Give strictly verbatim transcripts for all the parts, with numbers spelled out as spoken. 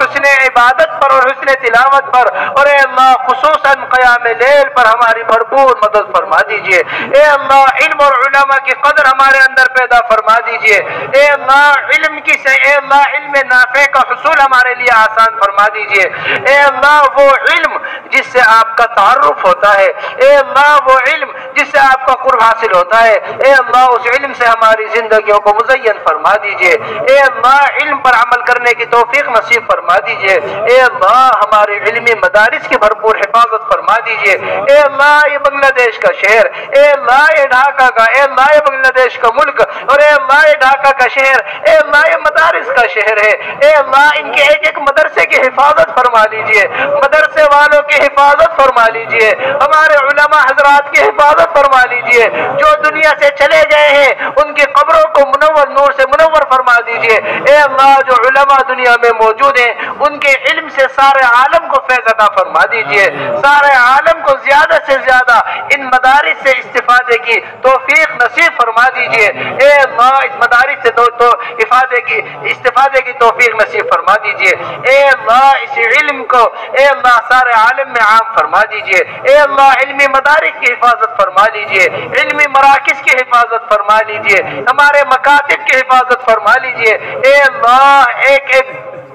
حسن عبادت پر اور حسن تلاوت پر، اور اے اللہ خصوصاً قیام لیل پر ہماری بھرپور مدد فرما دیجئے۔ اے اللہ علم اور علماء کی قدر ہمارے اندر پیدا فرما دیجئے۔ اے اللہ علم کی سے اے اللہ علم نافع کا حصول ہمارے لیے آسان فرما دیجئے۔ اے اللہ وہ علم جس سے آپ کا تعارف ہوتا ہے، اے اللہ وہ علم جس سے آپ کا قرب حاصل ہوتا ہے، اے اللہ اس علم سے ہماری زندگیوں کو مزین فرما دیجئے۔ اے اللہ علم پر عمل کرنے کی توفیق نصیب فرما دیجئے۔ اے اللہ ہمارے علمی مدارس کی بھرپور حفاظت فرما دیجئے۔ اے اللہ یہ بنگلہ دیش کا شہر، اے اللہ یہ ڈھاکہ کا، اے اللہ یہ بنگلہ دیش کا ملک، اور اے اللہ یہ ڈھاکہ کا شہر، اے اللہ یہ مدارس کا شہر ہے، اے اللہ ان کے ایک ایک مدرسے کی حفاظت فرما لیجئے، مدرسے والوں کی حفاظت فرما لیجئے، ہمارے علماء حضرات کی حفاظت فرما لیجئے، جو دنیا سے چلے گئے ہیں ان کی قبروں کو منور نور سے منور فرما دیجئے۔ اے اللہ جو علماء دنیا میں موجود ہیں ان کے علم سے سارے عالم کو فیض عطا فرما دیجئے، سارے عالم کو زیادہ سے زیادہ ان مدارس سے استفادے کی توفیق نصیب فرما دیجئے۔ اے اللہ اس مدارس سے تو, تو افادے کی استفادے کی توفیق نصیب فرما دیجئے۔ اے اللہ اس علم کو اے اللہ سارے عالم میں عام فرما دیجئے۔ اے اللہ علمی مدارس کی حفاظت فرما لیجئے، علمی مراکز کی حفاظت فرما لیجئے، ہمارے مکاتب کی حفاظت فرما لیجئے۔ اے اللہ ایک ایک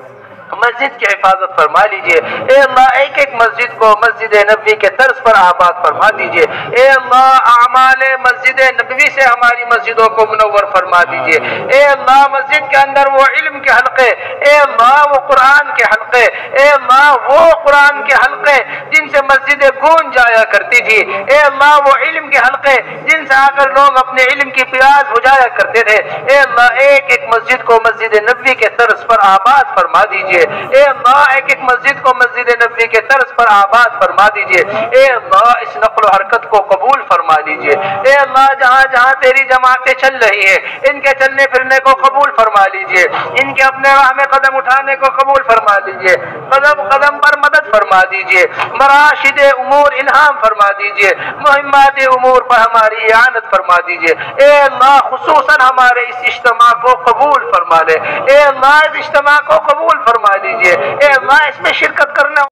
مسجد کی حفاظت فرما لیجئے۔ اے اللہ ایک ایک مسجد کو مسجد نبوی کے طرز پر آباد فرما دیجئے۔ اے اللہ اعمال مسجد نبوی سے ہماری مسجدوں کو منور فرما دیجئے۔ اے اللہ مسجد کے اندر وہ علم کے حلقے، اے اللہ وہ قرآن کے حلقے، اے اللہ وہ قرآن کے حلقے جن سے مسجدیں گونج جایا کرتی تھی، اے اللہ وہ علم کے حلقے جن سے آ کر لوگ اپنے علم کی پیاس بجھایا کرتے تھے، اے اللہ ایک ایک مسجد کو مسجد نبوی کے طرز پر آباد فرما دیجئے۔ اے اللہ ایک ایک مسجد کو مسجد نبوی کے طرز پر آباد فرما دیجئے۔ اے اللہ اس نقل و حرکت کو قبول فرما دیجئے۔ اے اللہ جہاں جہاں تیری جماعتیں چل رہی ہیں ان کے چلنے پھرنے کو قبول فرما لیجئے، ان کے اپنے راہ میں قدم اٹھانے کو قبول فرما لیجئے، قدم قدم پر مدد فرما دیجئے، مراشد امور الہام فرما دیجئے، مہمات امور پر ہماری اعانت فرما دیجئے۔ اے اللہ خصوصاً ہمارے اس اجتماع کو قبول فرما لے، اے اللہ اس اجتماع کو قبول فرما لیجئے۔ اے اللہ اس میں شرکت کرنا